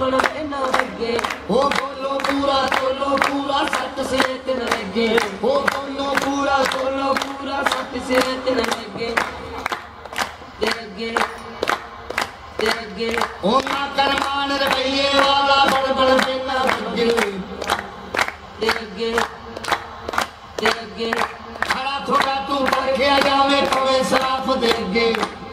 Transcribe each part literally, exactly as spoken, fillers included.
बड़ इना लगे ओ बोलो पूरा बोलो पूरा सत से तीन लगे ओ बोलो पूरा बोलो पूरा सत से तीन लगे लगे लगे ओ ना करमान रुपये वाला बड़ बड़ इना लगे लगे लगे खड़ा थोड़ा तू पर के जावे तुम्हें साफ देगे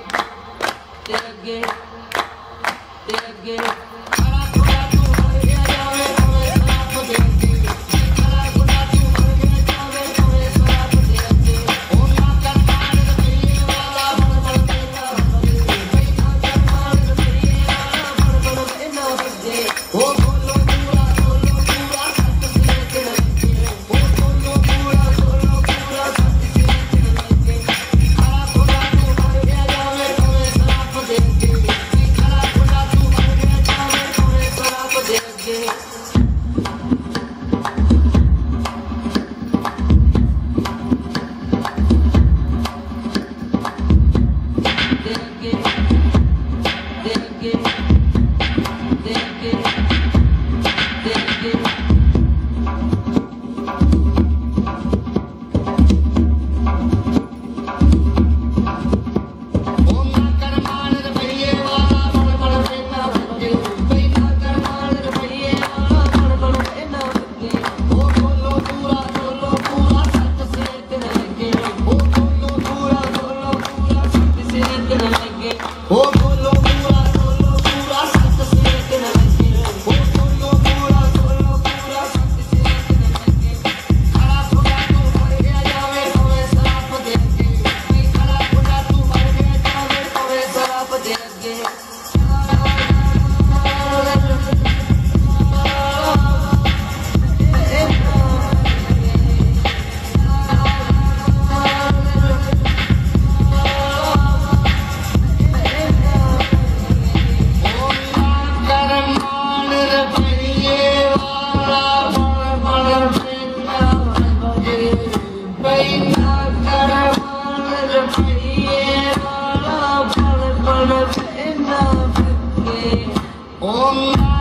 लगे लगे खड़ा थोड़ा तू पर के जावे तुम्हें साफ देगे खड़ा थोड़ा तू पर के जावे तुम्हें साफ देगे ओ ना करमान रुपये वाला बड़ बड़ इना लगे ना करमान रुपये वाला बड़ बड़ इना लगे ओ बोलो पूरा बोलो पूरा सत से तीन लगे ओ बोलो पूरा बोलो पूरा सत से तीन लगे खड़ा थोड़ा तू पर के जावे तुम्हें साफ देगे खड़ा थोड़ा तू पर के जावे तुम्हें साफ देगे देगे देगे देगे देगे ओ ना करमान रुपये वाला बड़ बड़ इना लगे भाई ना करमान रुपये वाला बड़ बड़ इना लगे ओ बोलो पूरा बोलो पूरा सत से तीन लगे ओ बोलो पूरा बोलो पूरा सत से तीन लगे ओ बोलो पूरा बोलो पूरा सत से तीन लगे ओ बोलो पूरा बोलो पूरा सत से तीन लगे खड़ा थोड़ा तू पर के जावे तुम्हें साफ देगे खड़ा थोड़ा तू पर के जावे तुम्हें साफ देगे ओ ना करमान रुपये वाला बड़ बड़ इना लगे भाई ना करमान रुपये वाला बड़ बड़ इना लगे ओ ना